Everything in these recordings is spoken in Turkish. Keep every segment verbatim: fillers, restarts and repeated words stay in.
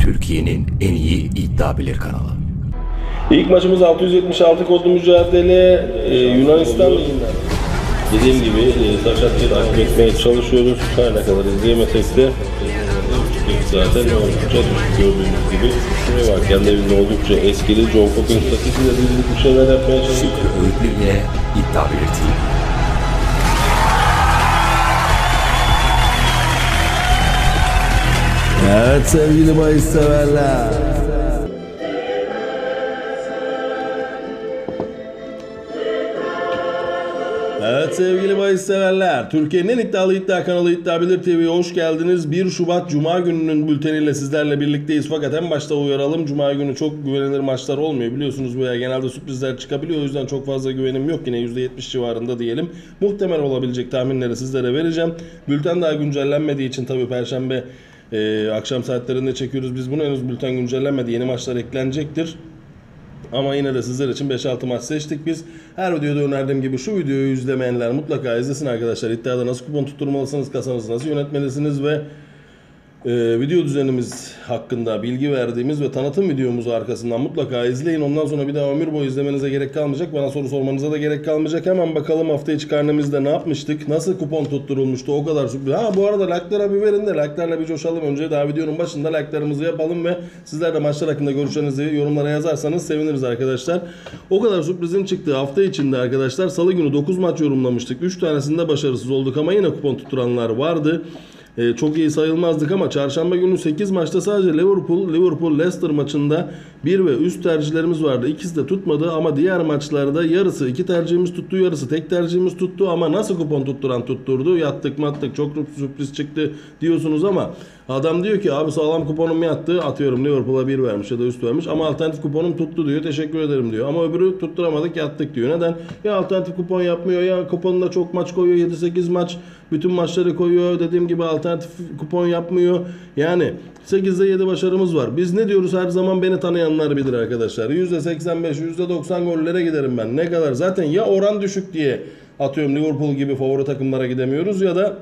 Türkiye'nin en iyi iddia bilir kanalı. İlk maçımız altı yüz yetmiş altı kodlu mücadele e, Yunanistan Ligi'nden. Dediğim gibi e, Saşat'ı takip etmeye çalışıyoruz. Her ne kadar izleyemesek de e, zaten oldukça düşük gördüğünüz gibi. Şuraya bak, kendi evinde oldukça eskili John Cook'un statüsüyle bir şeyler yapmaya çalışıyor. Şükrü Öğütlü ile iddia bilir T V. Evet sevgili bahis severler. Evet sevgili bahis severler. Türkiye'nin en iddialı iddia kanalı İddia Bilir T V'ye hoş geldiniz. bir Şubat Cuma gününün bülteniyle sizlerle birlikteyiz. Fakat en başta uyaralım. Cuma günü çok güvenilir maçlar olmuyor. Biliyorsunuz buraya genelde sürprizler çıkabiliyor. O yüzden çok fazla güvenim yok. Yine yüzde yetmiş civarında diyelim. Muhtemel olabilecek tahminleri sizlere vereceğim. Bülten daha güncellenmediği için tabii Perşembe Ee, akşam saatlerinde çekiyoruz biz bunu. Henüz bülten güncellenmedi. Yeni maçlar eklenecektir. Ama yine de sizler için beş altı maç seçtik biz. Her videoda önerdiğim gibi şu videoyu izlemeyenler mutlaka izlesin arkadaşlar. İddiada nasıl kupon tutturmalısınız, kasanızı nasıl yönetmelisiniz ve Ee, video düzenimiz hakkında bilgi verdiğimiz ve tanıtım videomuzu arkasından mutlaka izleyin. Ondan sonra bir daha ömür boyu izlemenize gerek kalmayacak. Bana soru sormanıza da gerek kalmayacak. Hemen bakalım hafta içi karnemizde ne yapmıştık? Nasıl kupon tutturulmuştu? O kadar sürpriz. Ha bu arada like'lara bir verin de like'larla bir coşalım. Önce daha videonun başında like'larımızı yapalım ve sizler de maçlar hakkında görüşlerinizi yorumlara yazarsanız seviniriz arkadaşlar. O kadar sürprizin çıktığı hafta içinde arkadaşlar salı günü dokuz maç yorumlamıştık. üç tanesinde başarısız olduk ama yine kupon tutturanlar vardı. Ee, çok iyi sayılmazdık ama çarşamba günü sekiz maçta sadece Liverpool, Liverpool Leicester maçında bir ve üst tercihlerimiz vardı. İkisi de tutmadı ama diğer maçlarda yarısı iki tercihimiz tuttu, yarısı tek tercihimiz tuttu ama nasıl kupon tutturan tutturdu. Yattık mattık, çok sürpriz çıktı diyorsunuz ama adam diyor ki abi sağlam kuponum yattı, atıyorum Liverpool'a bir vermiş ya da üst vermiş ama alternatif kuponum tuttu diyor, teşekkür ederim diyor. Ama öbürü tutturamadık, yattık diyor. Neden? Ya alternatif kupon yapmıyor ya kuponunda çok maç koyuyor, yedi sekiz maç bütün maçları koyuyor, dediğim gibi alternatif kupon yapmıyor. Yani sekizde yedi başarımız var. Biz ne diyoruz her zaman, beni tanıyanlar bilir arkadaşlar. yüzde seksen beş yüzde doksan gollere giderim ben. Ne kadar? Zaten ya oran düşük diye atıyorum Liverpool gibi favori takımlara gidemiyoruz ya da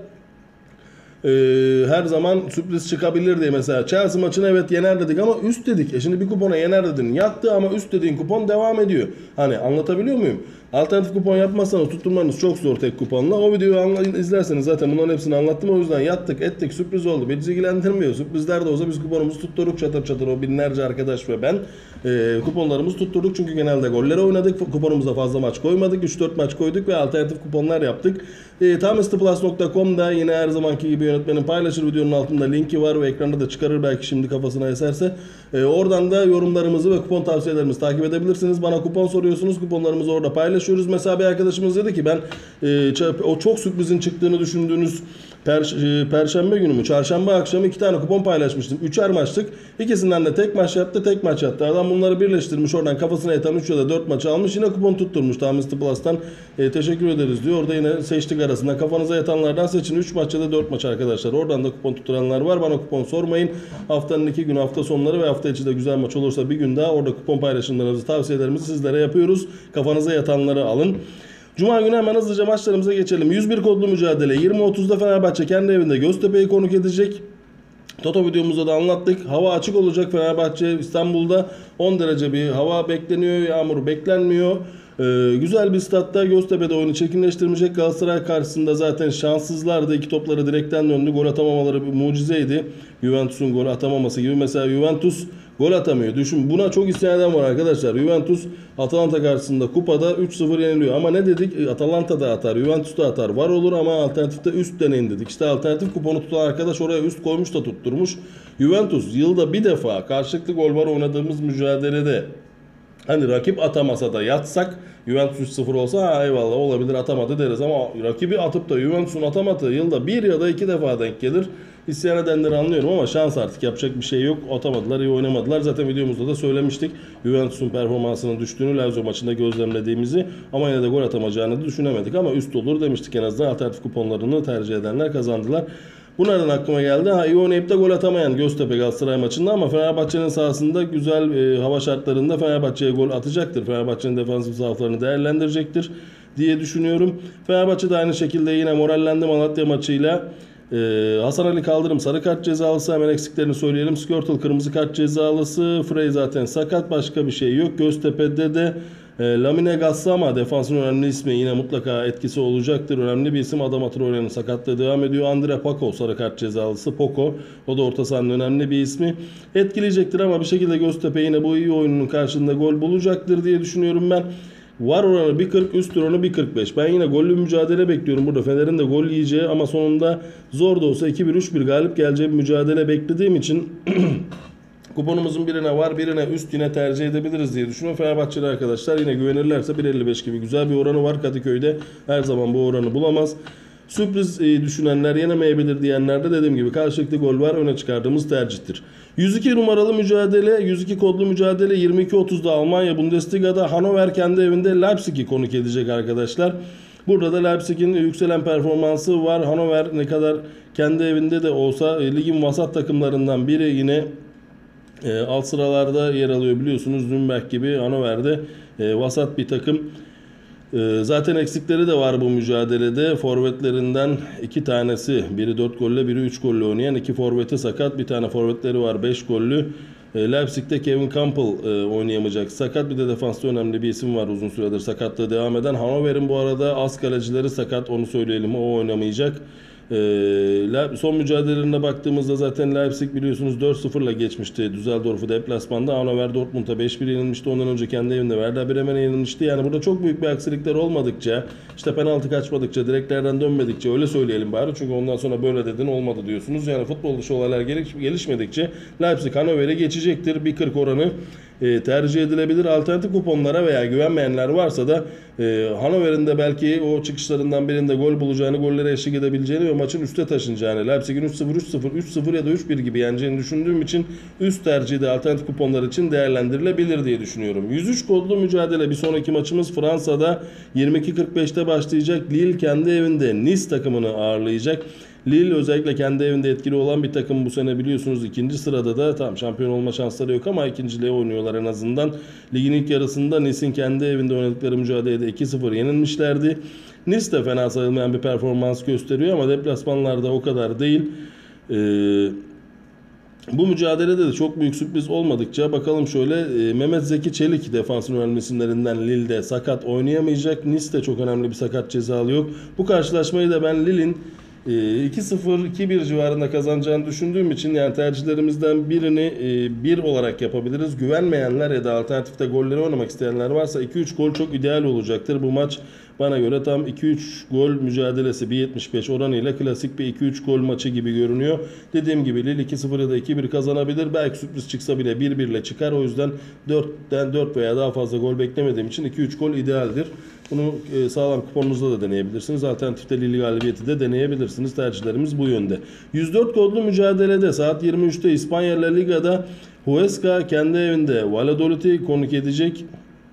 Ee, her zaman sürpriz çıkabilir diye. Mesela Chelsea maçını evet yener dedik ama üst dedik. E şimdi bir kupona yener dedin, yattı ama üst dediğin kupon devam ediyor. Hani anlatabiliyor muyum? Alternatif kupon yapmazsanız tutturmanız çok zor tek kuponla. O videoyu izlerseniz zaten bunların hepsini anlattım. O yüzden yattık ettik, sürpriz oldu. Bizi ilgilendirmiyor. Sürprizler de olsa biz kuponumuzu tutturduk çatır çatır, o binlerce arkadaş ve ben e, kuponlarımızı tutturduk. Çünkü genelde gollere oynadık. Kuponumuza fazla maç koymadık. üç dört maç koyduk ve alternatif kuponlar yaptık. E, tamistplus nokta com'da yine her zamanki gibi yönetmenin paylaşır, videonun altında linki var ve ekranda da çıkarır belki şimdi kafasına eserse. E, oradan da yorumlarımızı ve kupon tavsiyelerimizi takip edebilirsiniz. Bana kupon soruyorsunuz, kuponlarımızı orada paylaşıyoruz. Mesela bir arkadaşımız dedi ki ben e, o çok sürprizin çıktığını düşündüğünüz Per, Perşembe günü mü? Çarşamba akşamı iki tane kupon paylaşmıştım. Üçer maçlık. İkisinden de tek maç yattı, tek maç yattı. Adam bunları birleştirmiş, oradan kafasına yatan üç ya da dört maçı almış. Yine kupon tutturmuş. tamistplus'tan e, teşekkür ederiz diyor. Orada yine seçtik arasında. Kafanıza yatanlardan seçin. üç maç ya da dört maç arkadaşlar. Oradan da kupon tutturanlar var. Bana kupon sormayın. Haftanın iki günü, hafta sonları ve hafta içi de güzel maç olursa bir gün daha orada kupon paylaşımlarımızı, tavsiyelerimizi sizlere yapıyoruz. Kafanıza yatanları alın. Cuma günü hemen hızlıca maçlarımıza geçelim. yüz bir kodlu mücadele. yirmi otuzda Fenerbahçe kendi evinde Göztepe'yi konuk edecek. Toto videomuzda da anlattık. Hava açık olacak Fenerbahçe İstanbul'da. on derece bir hava bekleniyor. Yağmur beklenmiyor. Ee, güzel bir statta Göztepe'de oyunu çirkinleştirmeyecek. Galatasaray karşısında zaten şanssızlardı. İki topları direkten döndü. Gol atamamaları bir mucizeydi. Juventus'un gol atamaması gibi. Mesela Juventus gol atamıyor. Düşün, buna çok isyan eden var arkadaşlar. Juventus Atalanta karşısında kupada üç sıfır yeniliyor. Ama ne dedik? Atalanta da atar, Juventus da atar. Var olur ama alternatifte üst deneyin dedik. İşte alternatif kuponu tutan arkadaş oraya üst koymuş da tutturmuş. Juventus yılda bir defa karşılıklı gol var oynadığımız mücadelede hani rakip atamasa da yatsak, Juventus üç sıfır olsa ha eyvallah olabilir atamadı deriz ama rakibi atıp da Juventus'un atamadığı yılda bir ya da iki defa denk gelir. İsyan edenleri anlıyorum ama şans, artık yapacak bir şey yok. Atamadılar, iyi oynamadılar. Zaten videomuzda da söylemiştik. Juventus'un performansının düştüğünü, Lazio maçında gözlemlediğimizi ama yine de gol atamayacağını düşünemedik ama üst olur demiştik en azından. Alternatif kuponlarını tercih edenler kazandılar. Bu nereden aklıma geldi? Ha, iyi oynayıp da gol atamayan Göztepe Galatasaray maçında ama Fenerbahçe'nin sahasında güzel e, hava şartlarında Fenerbahçe'ye gol atacaktır. Fenerbahçe'nin defansif zaaflarını değerlendirecektir diye düşünüyorum. Fenerbahçe de aynı şekilde yine morallendi Malatya maçıyla. Ee, Hasan Ali Kaldırım sarı kart cezalısı, hemen eksiklerini söyleyelim. Skirtle kırmızı kart cezalısı. Frey zaten sakat, başka bir şey yok. Göztepe'de de e, Lamine Gassama defansın önemli ismi, yine mutlaka etkisi olacaktır. Önemli bir isim, Adam Atroyan'ın sakatlığı devam ediyor. Andre Paco sarı kart cezalısı. Poco, o da orta sahanın önemli bir ismi. Etkileyecektir ama bir şekilde Göztepe yine bu iyi oyunun karşılığında gol bulacaktır diye düşünüyorum ben. Var oranı bir kırk, üst oranı bir kırk beş. Ben yine gollü mücadele bekliyorum burada. Fener'in de gol yiyeceği ama sonunda zor da olsa iki bir üç bir galip geleceği bir mücadele beklediğim için kuponumuzun birine var, birine üst yine tercih edebiliriz diye düşünüyorum. Fenerbahçeli arkadaşlar yine güvenirlerse bir elli beş gibi güzel bir oranı var. Kadıköy'de her zaman bu oranı bulamaz. Sürpriz e, düşünenler, yenemeyebilir diyenler de dediğim gibi karşılıklı gol var, öne çıkardığımız tercihtir. yüz iki numaralı mücadele, yüz iki kodlu mücadele yirmi iki otuzda Almanya Bundesliga'da Hannover kendi evinde Leipzig'i konuk edecek arkadaşlar. Burada da Leipzig'in yükselen performansı var. Hannover ne kadar kendi evinde de olsa e, ligin vasat takımlarından biri, yine e, alt sıralarda yer alıyor biliyorsunuz. Nürnberg gibi Hannover'de e, vasat bir takım. Zaten eksikleri de var bu mücadelede. Forvetlerinden iki tanesi, biri dört golle biri üç golle oynayan iki forveti sakat. Bir tane forvetleri var beş gollü. Leipzig'te Kevin Campbell oynayamayacak, sakat. Bir de defansta önemli bir isim var, uzun süredir sakatlığı devam eden. Hannover'in bu arada az kalecileri sakat, onu söyleyelim, o oynamayacak. Son mücadelelerine baktığımızda zaten Leipzig biliyorsunuz dört sıfırla geçmişti Düsseldorf'u deplasmanda. Hannover Dortmund'a beş bir yenilmişti. Ondan önce kendi evinde Werder Bremen'e yenilmişti. Yani burada çok büyük bir aksilikler olmadıkça, işte penaltı kaçmadıkça, direklerden dönmedikçe, öyle söyleyelim bari. Çünkü ondan sonra böyle dedin olmadı diyorsunuz. Yani futbol dışı olaylar gelişmedikçe Leipzig Hannover'e geçecektir. bir kırk oranı tercih edilebilir. Alternatif kuponlara veya güvenmeyenler varsa da e, Hannover'in de belki o çıkışlarından birinde gol bulacağını, gollere eşlik edebileceğini ve maçın üste taşınacağını, Leipzig'in üç sıfır, üç sıfır, üç sıfır ya da üç bir gibi yeneceğini düşündüğüm için üst tercihi de alternatif kuponlar için değerlendirilebilir diye düşünüyorum. yüz üç kodlu mücadele, bir sonraki maçımız Fransa'da yirmi iki kırk beşte başlayacak. Lille kendi evinde Nice takımını ağırlayacak. Lille özellikle kendi evinde etkili olan bir takım bu sene, biliyorsunuz ikinci sırada da, tam şampiyon olma şansları yok ama ikinciliğe oynuyorlar en azından. Ligin ilk yarısında Nice'in kendi evinde oynadıkları mücadelede iki sıfır yenilmişlerdi. Nice de fena sayılmayan bir performans gösteriyor ama deplasmanlarda o kadar değil. Ee, Bu mücadelede de çok büyük sürpriz olmadıkça bakalım şöyle, e, Mehmet Zeki Çelik defansın önemli isimlerinden Lille'de sakat, oynayamayacak. Nice de çok önemli bir sakat cezalı yok. Bu karşılaşmayı da ben Lille'in iki sıfır iki bir civarında kazanacağını düşündüğüm için yani tercihlerimizden birini bir olarak yapabiliriz. Güvenmeyenler ya da alternatifte golleri oynamak isteyenler varsa iki üç gol çok ideal olacaktır. Bu maç bana göre tam iki üç gol mücadelesi, bir yetmiş beş oranıyla klasik bir iki üç gol maçı gibi görünüyor. Dediğim gibi Lille iki sıfır ya da iki bir kazanabilir. Belki sürpriz çıksa bile bir bir ile çıkar. O yüzden dörtten dört veya daha fazla gol beklemediğim için iki üç gol idealdir. Bunu sağlam kuponunuzda da deneyebilirsiniz. Alternatifte Lille galibiyeti de deneyebilirsiniz. Tercihlerimiz bu yönde. yüz dört kodlu mücadelede saat yirmi üçte İspanya La Liga'da Huesca kendi evinde Valladolid'i konuk edecek.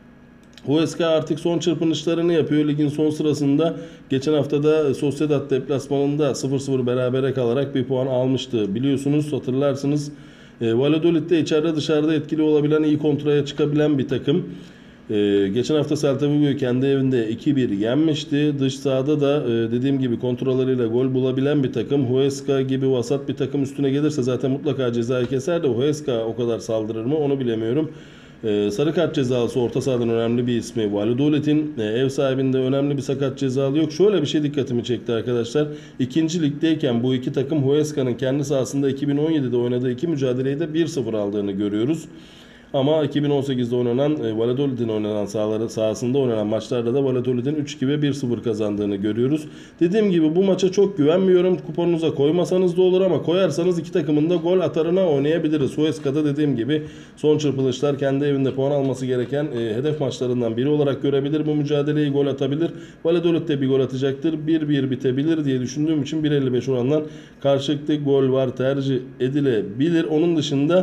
Huesca artık son çırpınışlarını yapıyor ligin son sırasında. Geçen hafta da Sociedad deplasmanında sıfır sıfır berabere kalarak bir puan almıştı. Biliyorsunuz, hatırlarsınız. E, Valladolid de içeride dışarıda etkili olabilen, iyi kontraya çıkabilen bir takım. Ee, geçen hafta Celta Vigo'yu kendi evinde iki bir yenmişti. Dış sahada da e, dediğim gibi kontrollarıyla gol bulabilen bir takım. Huesca gibi vasat bir takım üstüne gelirse zaten mutlaka cezayı keser de Huesca o kadar saldırır mı onu bilemiyorum. Ee, sarı kart cezalısı orta sahadan önemli bir ismi. Valladolid'in e, ev sahibinde önemli bir sakat cezalı yok. Şöyle bir şey dikkatimi çekti arkadaşlar. İkinci ligdeyken bu iki takım Huesca'nın kendi sahasında iki bin on yedide oynadığı iki mücadeleyi de bir sıfır aldığını görüyoruz. Ama iki bin on sekizde oynanan e, Valladolid'in oynanan sahaları, sahasında oynanan maçlarda da Valladolid'in üç iki ve bir sıfır kazandığını görüyoruz. Dediğim gibi bu maça çok güvenmiyorum. Kuponunuza koymasanız da olur ama koyarsanız iki takımın da gol atarına oynayabiliriz. Huesca'da dediğim gibi son çırpılışlar kendi evinde puan alması gereken e, hedef maçlarından biri olarak görebilir. Bu mücadeleyi gol atabilir. Valladolid de bir gol atacaktır. bir bir bitebilir diye düşündüğüm için bir elli beş orandan karşılıklı gol var tercih edilebilir. Onun dışında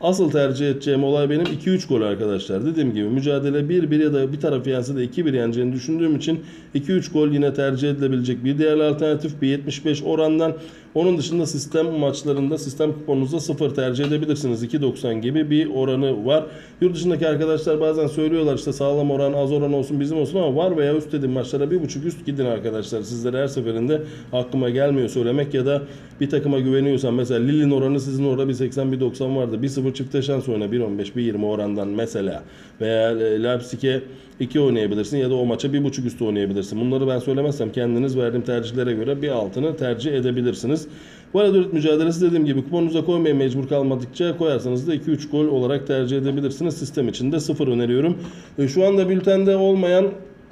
Asıl tercih edeceğim olay benim iki üç gol arkadaşlar. Dediğim gibi mücadele bir bir ya da bir taraf yense de iki bir yeneceğini düşündüğüm için iki üç gol yine tercih edilebilecek bir diğer alternatif bir yetmiş beş orandan. Onun dışında sistem maçlarında sistem kuponunuzda sıfır tercih edebilirsiniz. iki doksan gibi bir oranı var. Yurt dışındaki arkadaşlar bazen söylüyorlar işte sağlam oran az oran olsun bizim olsun ama var veya üst dediğim maçlara bir buçuk üst gidin arkadaşlar. Sizlere her seferinde aklıma gelmiyor söylemek ya da bir takıma güveniyorsan mesela Lille'in oranı sizin orada bir seksen bir doksan vardı. bir sıfır çifte şans oyna bir on beş bir yirmi orandan mesela veya Leipzig'e iki oynayabilirsin ya da o maça bir buçuk üstü oynayabilirsin. Bunları ben söylemezsem kendiniz verdiğim tercihlere göre bir altını tercih edebilirsiniz. Valladolid mücadelesi dediğim gibi kuponunuza koymaya mecbur kalmadıkça koyarsanız da iki üç gol olarak tercih edebilirsiniz. Sistem içinde sıfır öneriyorum. Şu anda bültende olmayan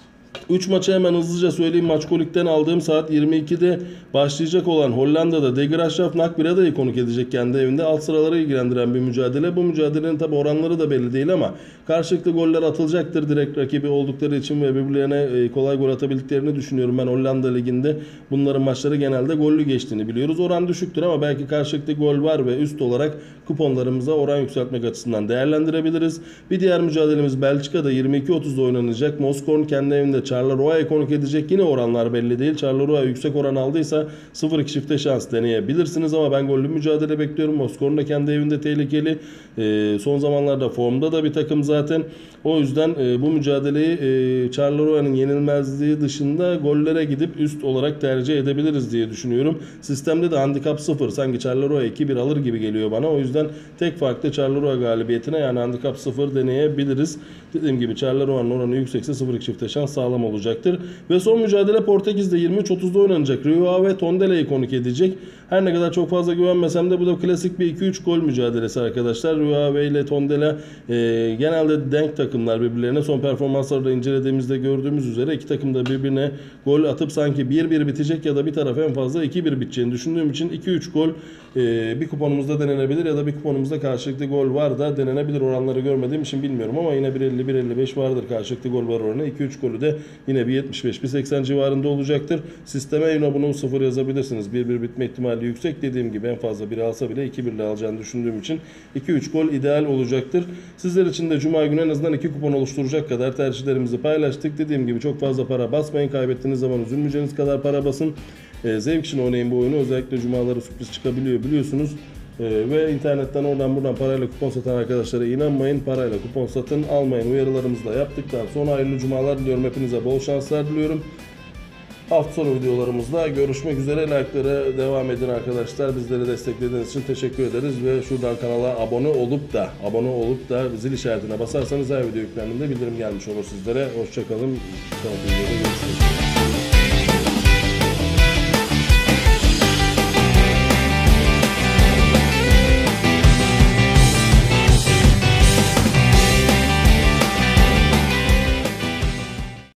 üç maçı hemen hızlıca söyleyeyim. Maçkolik'ten aldığım saat yirmi ikide başlayacak olan Hollanda'da De Graafschap Nakbirada'yı konuk edecek kendi evinde. Alt sıraları ilgilendiren bir mücadele. Bu mücadelenin tabi oranları da belli değil ama karşılıklı goller atılacaktır direkt rakibi oldukları için ve birbirlerine kolay gol atabildiklerini düşünüyorum. Ben Hollanda Ligi'nde bunların maçları genelde gollü geçtiğini biliyoruz. Oran düşüktür ama belki karşılıklı gol var ve üst olarak kuponlarımıza oran yükseltmek açısından değerlendirebiliriz. Bir diğer mücadelemiz Belçika'da yirmi iki otuzda oynanacak. Moskon kendi evinde Charleroi konuk edecek. Yine oranlar belli değil. Charleroi yüksek oran aldıysa sıfır iki çifte şans deneyebilirsiniz ama ben gollü mücadele bekliyorum. Moskon da kendi evinde tehlikeli. E, son zamanlarda formda da bir takım zaten. O yüzden e, bu mücadeleyi e, Charleroi yenilmezliği dışında gollere gidip üst olarak tercih edebiliriz diye düşünüyorum. Sistemde de handikap sıfır. Sanki Charleroi iki bir alır gibi geliyor bana. O yüzden tek farklı Charleroi galibiyetine yani handikap sıfır deneyebiliriz. Dediğim gibi Charleroi oranı yüksekse sıfır iki çifte şans sağlam olacaktır. Ve son mücadele Portekiz'de yirmi üç otuzda oynanacak. Rio Ave Tondele'yi konuk edecek. Her ne kadar çok fazla güvenmesem de bu da klasik bir iki üç gol mücadelesi arkadaşlar. Rio Ave ile Tondela e, genelde denk takımlar birbirlerine. Son performansları da incelediğimizde gördüğümüz üzere iki takım da birbirine gol atıp sanki bir bir bitecek ya da bir taraf en fazla iki bir biteceğini düşündüğüm için iki üç gol e, bir kuponumuzda denenebilir ya da bir kuponumuzda karşılıklı gol var da denenebilir. Oranları görmediğim için bilmiyorum ama yine bir elli bir elli beş vardır karşılıklı gol var oranı. iki üç golü de yine bir yetmiş beş bir seksen civarında olacaktır. Sisteme yine bunu sıfır yazabilirsiniz. bir bir bitme ihtimali yüksek. Dediğim gibi en fazla bir alsa bile iki bir ile alacağını düşündüğüm için iki üç gol ideal olacaktır. Sizler için de Cuma günü en azından iki kupon oluşturacak kadar tercihlerimizi paylaştık. Dediğim gibi çok fazla para basmayın. Kaybettiğiniz zaman üzülmeyeceğiniz kadar para basın. E, zevk için oynayın bu oyunu. Özellikle Cumaları sürpriz çıkabiliyor biliyorsunuz. Ee, ve internetten oradan buradan parayla kupon satan arkadaşlara inanmayın. Parayla kupon satın almayın. Uyarılarımızı da yaptıktan sonra hayırlı cumalar diliyorum. Hepinize bol şanslar diliyorum. Hafta sonu videolarımızda görüşmek üzere. Like'lara devam edin arkadaşlar. Bizleri desteklediğiniz için teşekkür ederiz ve şuradan kanala abone olup da abone olup da zil işaretine basarsanız her video yüklendiğinde bildirim gelmiş olur sizlere. Hoşçakalın. Sonraki videoda görüşmek üzere.